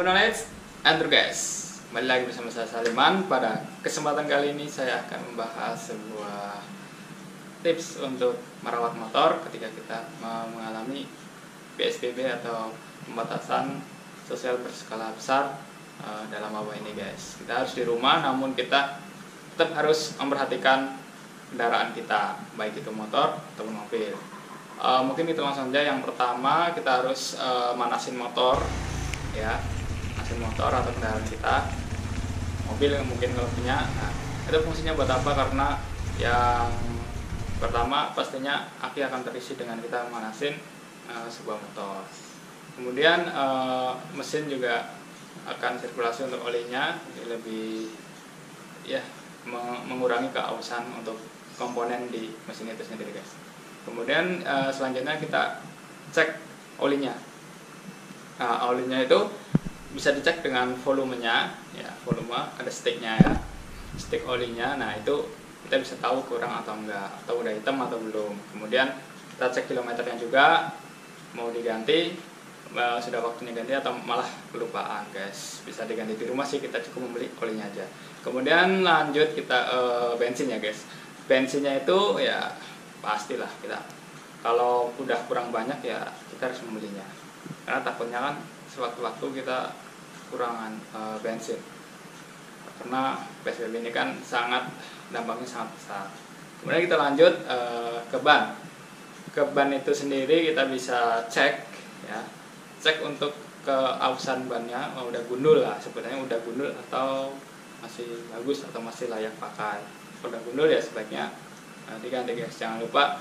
Knowledge and guys, kembali lagi bersama saya Saliman. Pada kesempatan kali ini saya akan membahas sebuah tips untuk merawat motor ketika kita mengalami PSBB atau pembatasan sosial berskala besar dalam wabah ini guys. Kita harus di rumah, namun kita tetap harus memperhatikan kendaraan kita, baik itu motor ataupun mobil. Mungkin kita langsung saja. Yang pertama kita harus manasin motor, ya, manasin motor atau kendaraan kita, mobil mungkin kalau punya. Nah, itu fungsinya buat apa? Karena yang pertama pastinya aki akan terisi dengan kita manasin sebuah motor. Kemudian mesin juga akan sirkulasi untuk olinya, lebih ya mengurangi keausan untuk komponen di mesin itu sendiri guys. Kemudian selanjutnya kita cek olinya. Nah, olinya itu bisa dicek dengan volumenya, ya, volume ada sticknya ya, stick olinya. Nah, itu kita bisa tahu kurang atau enggak, atau udah hitam atau belum. Kemudian kita cek kilometernya juga, mau diganti, sudah waktunya ganti atau malah kelupaan guys. Bisa diganti di rumah sih, kita cukup membeli olinya aja. Kemudian lanjut kita bensin ya guys. Bensinnya itu ya pastilah kita kalau udah kurang banyak ya kita harus membelinya, karena takutnya kan sewaktu-waktu kita kurangan bensin, karena PSBB ini kan dampaknya sangat besar. Kemudian kita lanjut ke ban. Ke ban itu sendiri kita bisa cek ya, cek untuk keausan bannya, udah gundul lah, sebenarnya udah gundul atau masih bagus atau masih layak pakai. Kalau udah gundul ya sebaiknya diganti guys. Jangan lupa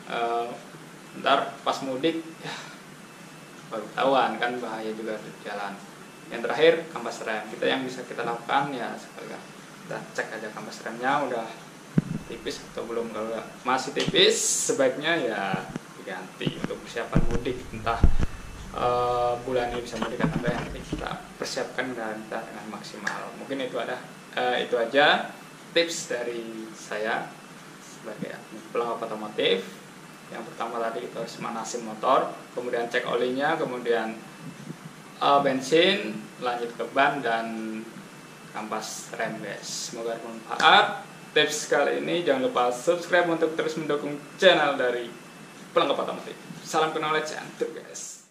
ntar pas mudik ya baru ketahuan kan, bahaya juga di jalan. Yang terakhir kampas rem. Yang bisa kita lakukan ya sekarang kita cek aja kampas remnya udah tipis atau belum. Kalau masih tipis sebaiknya ya diganti untuk persiapan mudik, entah bulan ini bisa mudik atau enggak, yang kita persiapkan dan kita dengan maksimal. Mungkin itu aja tips dari saya sebagai pelengkap otomotif. Yang pertama tadi kita harus manasin motor, kemudian cek olinya, kemudian bensin, lanjut ke ban dan kampas rem guys. Semoga bermanfaat tips kali ini. Jangan lupa subscribe untuk terus mendukung channel dari pelengkap otomotif. Salam knowledge and guys.